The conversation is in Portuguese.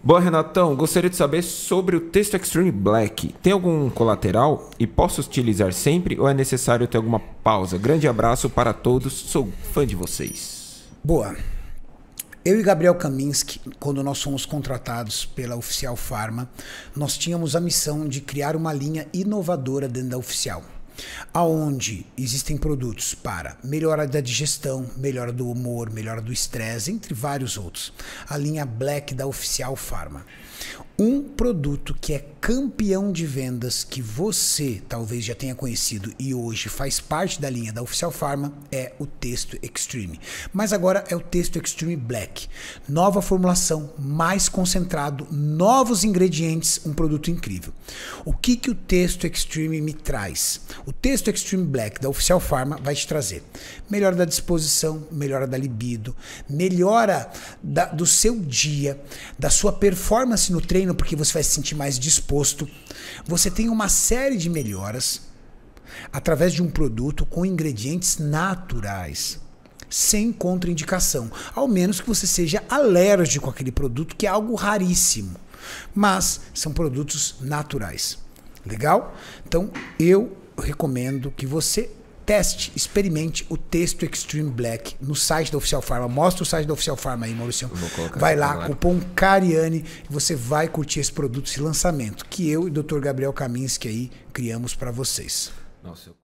Boa, Renatão. Gostaria de saber sobre o Testo Extreme Black. Tem algum colateral e posso utilizar sempre ou é necessário ter alguma pausa? Grande abraço para todos. Sou fã de vocês. Boa. Eu e Gabriel Kaminski, quando nós fomos contratados pela Oficial Pharma, nós tínhamos a missão de criar uma linha inovadora dentro da Oficial, aonde existem produtos para melhora da digestão, melhora do humor, melhora do estresse, entre vários outros. A linha Black da Oficial Pharma. Um produto que é campeão de vendas, que você talvez já tenha conhecido e hoje faz parte da linha da Oficial Pharma, é o Testo Extreme. Mas agora é o Testo Extreme Black. Nova formulação, mais concentrado, novos ingredientes, um produto incrível. O que o Testo Extreme me traz? O Testo Extreme Black da Oficial Pharma vai te trazer melhora da disposição, melhora da libido, melhora do seu dia, da sua performance no treino, porque você vai se sentir mais disposto. Você tem uma série de melhoras através de um produto com ingredientes naturais, sem contraindicação, ao menos que você seja alérgico àquele produto, que é algo raríssimo, mas são produtos naturais. Legal? Então eu recomendo que você teste, experimente o Testo Extreme Black no site da Oficial Pharma. Mostra o site da Oficial Pharma aí, Maurício. Vai lá, cupom Cariani, e você vai curtir esse produto, esse lançamento, que eu e o Dr. Gabriel Kaminski aí criamos para vocês. Nossa,